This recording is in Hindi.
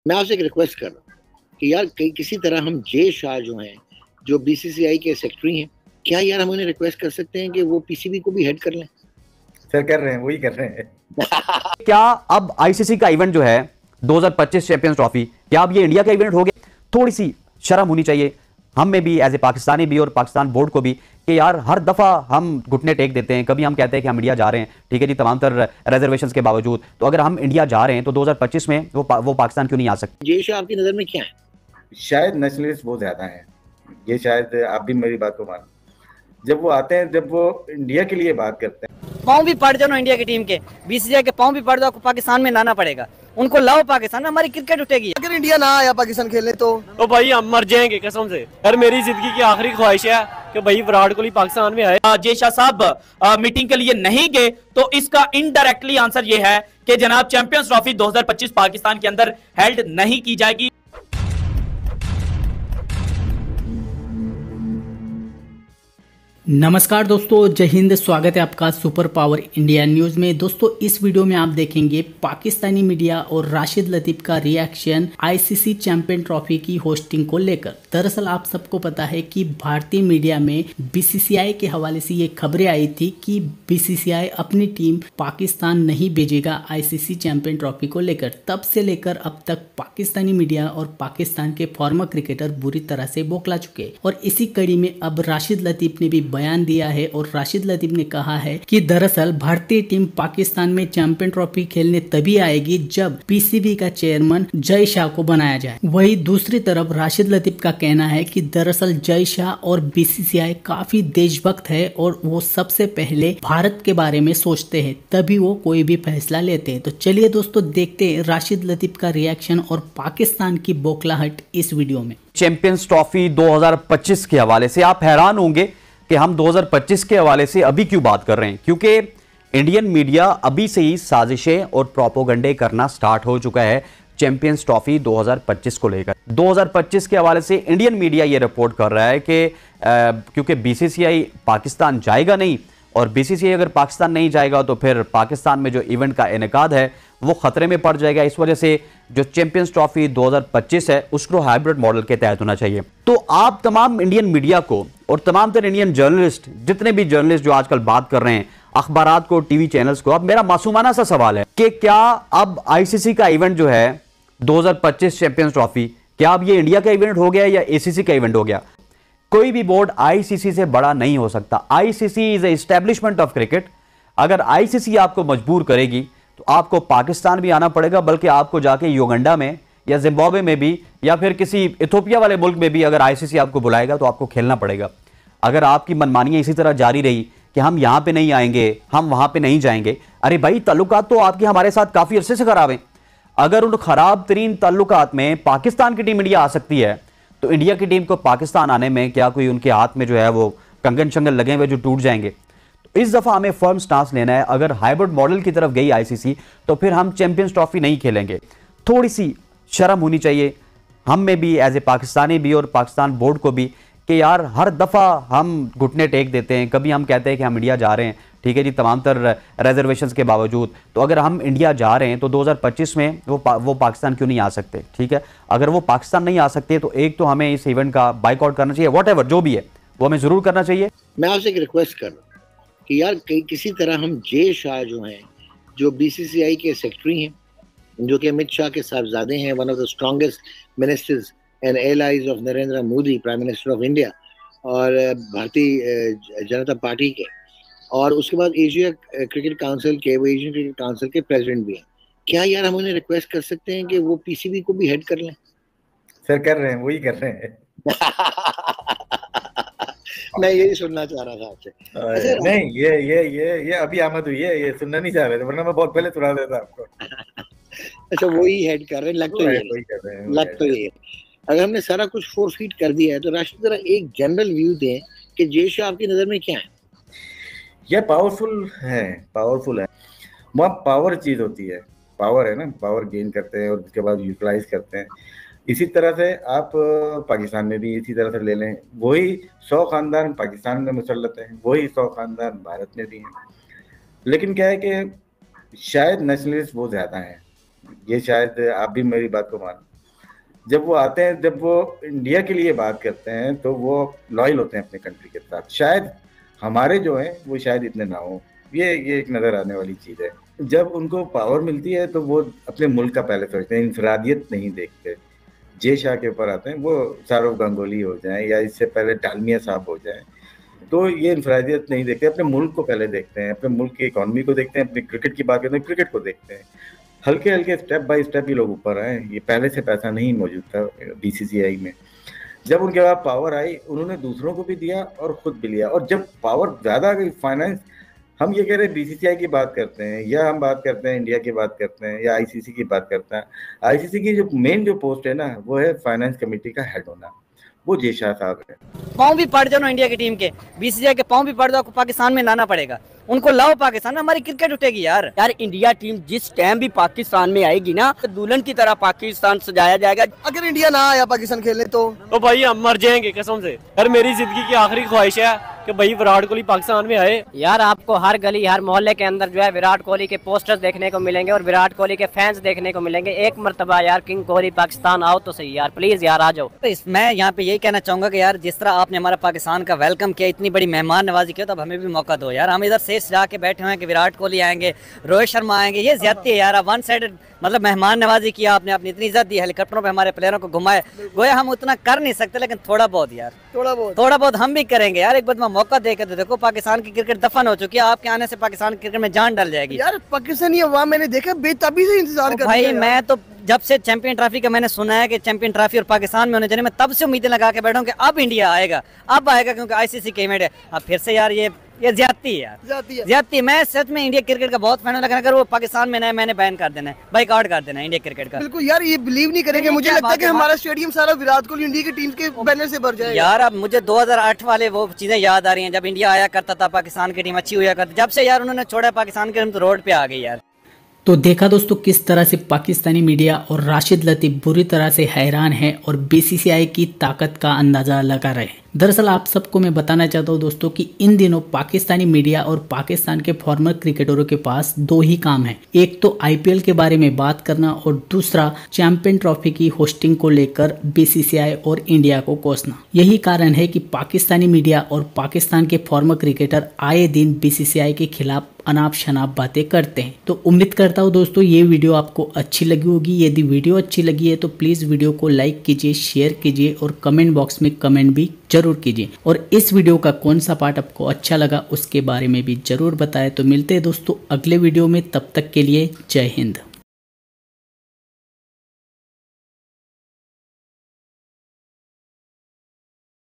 मैं आपसे एक रिक्वेस्ट कर रहा हूँ कि यार किसी तरह हम जे शाह जो हैं, जो बीसीसीआई के सेक्रेटरी हैं, क्या यार हम उन्हें रिक्वेस्ट कर सकते हैं कि वो पीसीबी को भी हेड कर लें? सर कर रहे हैं, वही कर रहे हैं। क्या अब आईसीसी का इवेंट जो है 2025 चैंपियंस ट्रॉफी, क्या अब ये इंडिया का इवेंट हो गया? थोड़ी सी शर्म होनी चाहिए हम में भी, एज ए पाकिस्तानी भी और पाकिस्तान बोर्ड को भी, कि यार हर दफा हम घुटने टेक देते हैं। कभी हम कहते हैं कि हम इंडिया जा रहे हैं, ठीक है जी, तमाम तर रिजर्वेशंस के बावजूद, तो अगर हम इंडिया जा रहे हैं तो 2025 में वो पाकिस्तान क्यों नहीं आ सकते? जे शाह आपकी नजर में क्या है? शायद नेशनलिस्ट बहुत ज्यादा हैं। ये शायद आप भी मेरी बात को मान, जब वो आते हैं, जब वो इंडिया के लिए बात करते हैं। पाँव भी पड़ जाओ ना इंडिया की टीम के, बीसीसीआई के पाँव भी पड़ जाओ, पाकिस्तान में लाना पड़ेगा उनको। लाओ पाकिस्तान, हमारी क्रिकेट उठेगी। अगर इंडिया ना आया पाकिस्तान खेलने तो भाई हम मर जाएंगे कसम से। यार मेरी जिंदगी की आखिरी ख्वाहिश है कि भाई विराट कोहली पाकिस्तान में आए। जे शाह साहब मीटिंग के लिए नहीं गए तो इसका इनडायरेक्टली आंसर ये है कि जनाब चैंपियंस ट्रॉफी 2025 पाकिस्तान के अंदर हेल्ड नहीं की जाएगी। नमस्कार दोस्तों, जय हिंद। स्वागत है आपका सुपर पावर इंडिया न्यूज में। दोस्तों इस वीडियो में आप देखेंगे पाकिस्तानी मीडिया और राशिद लतीफ का रिएक्शन आईसीसी चैंपियन ट्रॉफी की होस्टिंग को लेकर। दरअसल आप सबको पता है कि भारतीय मीडिया में बीसीसीआई के हवाले से ये खबरें आई थी कि बीसीसीआई अपनी टीम पाकिस्तान नहीं भेजेगा आईसीसी चैंपियन ट्रॉफी को लेकर। तब से लेकर अब तक पाकिस्तानी मीडिया और पाकिस्तान के फॉर्मर क्रिकेटर बुरी तरह से बौखला चुके, और इसी कड़ी में अब राशिद लतीफ ने भी बयान दिया है। और राशिद लतीफ ने कहा है कि दरअसल भारतीय टीम पाकिस्तान में चैंपियन ट्रॉफी खेलने तभी आएगी जब पीसीबी का चेयरमैन जय शाह को बनाया जाए। वहीं दूसरी तरफ राशिद लतीफ का कहना है कि दरअसल जय शाह और बीसीसीआई काफी देशभक्त है और वो सबसे पहले भारत के बारे में सोचते हैं, तभी वो कोई भी फैसला लेते हैं। तो चलिए दोस्तों देखते हैं राशिद लतीफ का रिएक्शन और पाकिस्तान की बौखलाहट इस वीडियो में। चैंपियंस ट्रॉफी 2025 के हवाले से आप हैरान होंगे कि हम 2025 के हवाले से अभी क्यों बात कर रहे हैं, क्योंकि इंडियन मीडिया अभी से ही साजिशें और प्रोपोगंडे करना स्टार्ट हो चुका है चैंपियंस ट्रॉफी 2025 को लेकर। 2025 के हवाले से इंडियन मीडिया ये रिपोर्ट कर रहा है कि क्योंकि बीसीसीआई पाकिस्तान जाएगा नहीं, और बीसीसीआई अगर पाकिस्तान नहीं जाएगा तो फिर पाकिस्तान में जो इवेंट का इनेकाद है वो खतरे में पड़ जाएगा। इस वजह से जो चैंपियंस ट्रॉफी 2025 है उसको हाइब्रिड मॉडल के तहत होना चाहिए। तो आप तमाम इंडियन मीडिया को और तमाम तरह इंडियन जर्नलिस्ट, जितने भी जर्नलिस्ट जो आजकल बात कर रहे हैं, अखबारात को, टीवी चैनल्स को, अब मेरा मासूमाना सा सवाल है कि क्या अब आईसीसी का इवेंट जो है 2025 चैंपियंस ट्रॉफी, क्या अब ये इंडिया का इवेंट हो गया या एसीसी का इवेंट हो गया? कोई भी बोर्ड आईसीसी से बड़ा नहीं हो सकता। ICC is establishment of cricket. अगर आईसीसी आपको मजबूर करेगी तो आपको पाकिस्तान भी आना पड़ेगा, बल्कि आपको जाके युगांडा में या जिम्बाब्वे में भी या फिर किसी इथोपिया वाले मुल्क में भी अगर आईसीसी आपको बुलाएगा तो आपको खेलना पड़ेगा। अगर आपकी मनमानियां इसी तरह जारी रही कि हम यहां पे नहीं आएंगे, हम वहां पे नहीं जाएंगे, अरे भाई ताल्लुकात तो आपके हमारे साथ काफी अरसे से खराब हैं। अगर उन खराब तरीन ताल्लुकात में पाकिस्तान की टीम इंडिया आ सकती है तो इंडिया की टीम को पाकिस्तान आने में क्या कोई उनके हाथ में जो है वो कंगन शंगन लगे हुए जो टूट जाएंगे? तो इस दफा हमें फर्म स्टांस लेना है। अगर हाइब्रिड मॉडल की तरफ गई आईसीसी तो फिर हम चैंपियंस ट्रॉफी नहीं खेलेंगे। थोड़ी सी शर्म होनी चाहिए हम में भी, एज ए पाकिस्तानी भी और पाकिस्तान बोर्ड को भी, कि यार हर दफा हम घुटने टेक देते हैं। कभी हम कहते हैं कि हम इंडिया जा रहे हैं, ठीक है जी, तमाम तर रिजर्वेशंस के बावजूद, तो अगर हम इंडिया जा रहे हैं तो 2025 में वो पाकिस्तान क्यों नहीं आ सकते? ठीक है, अगर वो पाकिस्तान नहीं आ सकते तो एक तो हमें इस इवेंट का बाइकआउट करना चाहिए, व्हाटएवर जो भी है वो हमें जरूर करना चाहिए। मैं आपसे एक रिक्वेस्ट कर रहा हूँ कि यार किसी तरह हम जे शाह जो हैं, जो बीसीसीआई के सेक्रेटरी हैं, जो कि अमित शाह के साहबजादे हैं, one of the strongest ministers and allies of Narendra Modi, prime minister of India, और भारतीय जनता पार्टी के, और उसके बाद एशिया क्रिकेट काउंसिल के, वो एशियन क्रिकेट काउंसिल के प्रेसिडेंट भी हैं, क्या यार हम उन्हें रिक्वेस्ट कर सकते हैं कि वो पीसीबी को भी हेड कर लें? सर कर रहे हैं, वही कर रहे हैं। मैं यही सुनना चाह रहा था आपसे। नहीं, ये अभी आमद हुई है, ये सुनना नहीं चाह रहे थे, वरना मैं बहुत पहले सुना देता आपको। अच्छा, वही हेड कर रहे हैं, लग तो ये अगर हमने सारा कुछ फोरफीट कर दिया है तो राशिद जरा एक जनरल व्यू दें कि जे शाह आपकी नजर में क्या है? ये पावरफुल है। वहाँ पावर चीज होती है, पावर है ना, पावर गेन करते हैं और उसके बाद यूटिलाइज करते हैं। इसी तरह से आप पाकिस्तान में भी इसी तरह से ले लें, वही 100 खानदान पाकिस्तान में मुसल्लत हैं, वही 100 खानदान भारत में भी हैं। लेकिन क्या है कि शायद नेशनलिस्ट बहुत ज्यादा हैं। ये शायद आप भी मेरी बात को मान, जब वो आते हैं, जब वो इंडिया के लिए बात करते हैं तो वो लॉयल होते हैं अपने कंट्री के साथ। शायद हमारे जो हैं वो शायद इतने ना हो, ये एक नज़र आने वाली चीज़ है। जब उनको पावर मिलती है तो वो अपने मुल्क का पहले सोचते हैं, इंफरादियत नहीं देखते। जय शाह के ऊपर आते हैं, वो सौरव गांगुली हो जाए या इससे पहले डालमिया साहब हो जाए, तो ये इंफरादियत नहीं देखते, अपने मुल्क को पहले देखते हैं, अपने मुल्क की इकॉनमी को देखते हैं, अपनी क्रिकेट की बात करते हैं, क्रिकेट को देखते हैं। हल्के हल्के स्टेप बाय स्टेप ही लोग ऊपर आए। ये पहले से पैसा नहीं मौजूद था बीसीसीआई में। जब उनके पास पावर आई, उन्होंने दूसरों को भी दिया और खुद भी लिया। और जब पावर ज़्यादा आ गई, फाइनेंस, हम ये कह रहे हैं बीसीसीआई की बात करते हैं या हम बात करते हैं इंडिया की बात करते हैं या आईसीसी की बात करते हैं, आईसीसी की जो मेन जो पोस्ट है ना, वो है फाइनेंस कमेटी का हेड होना, वो जय शाह साहब है। पाँव भी पड़ जाओ ना इंडिया की टीम के, बीसीसीआई के पाँव भी पड़ जाओ, पाकिस्तान में लाना पड़ेगा, उनको लाओ पाकिस्तान में, हमारी क्रिकेट उठेगी यार। यार इंडिया टीम जिस टाइम भी पाकिस्तान में आएगी ना, तो दुल्हन की तरह पाकिस्तान सजाया जाएगा। अगर इंडिया ना आया पाकिस्तान खेलने तो भाई हम मर जाएंगे कसम से। यार मेरी जिंदगी की आखिरी ख्वाहिश है कि भाई विराट कोहली पाकिस्तान में आए। यार आपको हर गली हर मोहल्ले के अंदर जो है विराट कोहली के पोस्टर्स देखने को मिलेंगे और विराट कोहली के फैंस देखने को मिलेंगे। एक मर्तबा यार किंग कोहली पाकिस्तान आओ तो सही यार, प्लीज यार आ जाओ। तो मैं यहाँ पे यही कहना चाहूंगा कि यार जिस तरह आपने हमारा पाकिस्तान का वेलकम किया, इतनी बड़ी मेहमान नवाजी किया, तो अब हमें भी मौका दो यार। हम इधर से जाके बैठे हुए हैं कि विराट कोहली आएंगे, रोहित शर्मा आएंगे, ये ज्यादती है यार। वन साइड मतलब मेहमान नवाजी किया आपने, अपनी इतनी इज्जत दी, हेलीकॉप्टरों पे हमारे प्लेयरों को घुमाए। गोया हम उतना कर नहीं सकते, लेकिन थोड़ा बहुत यार, थोड़ा बहुत हम भी करेंगे यार। एक बार मौका देकर तो देखो, पाकिस्तान की क्रिकेट दफन हो चुकी है, आपके आने से पाकिस्तान की क्रिकेट में जान डल जाएगी यार। पाकिस्तानी अवाम मैंने देखा बेताबी से इंतजार कर भाई। मैं तो जब से चैंपियन ट्रॉफी का मैंने सुना है कि चैंपियन ट्रॉफी और पाकिस्तान में होने जाने, मैं तब से उम्मीदें लगा के बैठा हूं कि अब इंडिया आएगा, अब आएगा, क्योंकि आईसीसी के इवेंट है। अब फिर से यार ये ज्यादती है यार, ज्यादती। मैं सच में इंडिया क्रिकेट का बहुत फैन हूं, लेकिन अगर वो पाकिस्तान में ना है, मैंने बैन कर देना है, बाइकआउट कर देना है इंडिया क्रिकेट का। बिल्कुल यार, ये बिलीव नहीं करेंगे। मुझे लगता है कि हमारा स्टेडियम सारा विराट कोहली इंडिया की टीम के बैनर से भर जाएगा यार। अब मुझे 2008 वाले वो चीजें याद आ रही हैं, जब इंडिया आया करता था, पाकिस्तान की टीम अच्छी हुआ करती। जब से यार उन्होंने छोड़ा पाकिस्तान की टीम, तो रोड पे आ गई यार। तो देखा दोस्तों किस तरह से पाकिस्तानी मीडिया और राशिद लतीफ़ बुरी तरह से हैरान है और बीसीसीआई की ताकत का अंदाजा लगा रहे हैं। दरअसल आप सबको मैं बताना चाहता हूं दोस्तों कि इन दिनों पाकिस्तानी मीडिया और पाकिस्तान के फॉर्मर क्रिकेटरों के पास दो ही काम है, एक तो आईपीएल के बारे में बात करना और दूसरा चैंपियन ट्रॉफी की होस्टिंग को लेकर बीसीसीआई और इंडिया को कोसना। यही कारण है कि पाकिस्तानी मीडिया और पाकिस्तान के फॉर्मर क्रिकेटर आए दिन बीसीसीआई के खिलाफ अनाप शनाप बातें करते हैं। तो उम्मीद करता हूँ दोस्तों ये वीडियो आपको अच्छी लगी होगी। यदि वीडियो अच्छी लगी है तो प्लीज वीडियो को लाइक कीजिए, शेयर कीजिए और कमेंट बॉक्स में कमेंट भी जरूर कीजिए। और इस वीडियो का कौन सा पार्ट आपको अच्छा लगा उसके बारे में भी जरूर बताएं। तो मिलते हैं दोस्तों अगले वीडियो में, तब तक के लिए जय हिंद।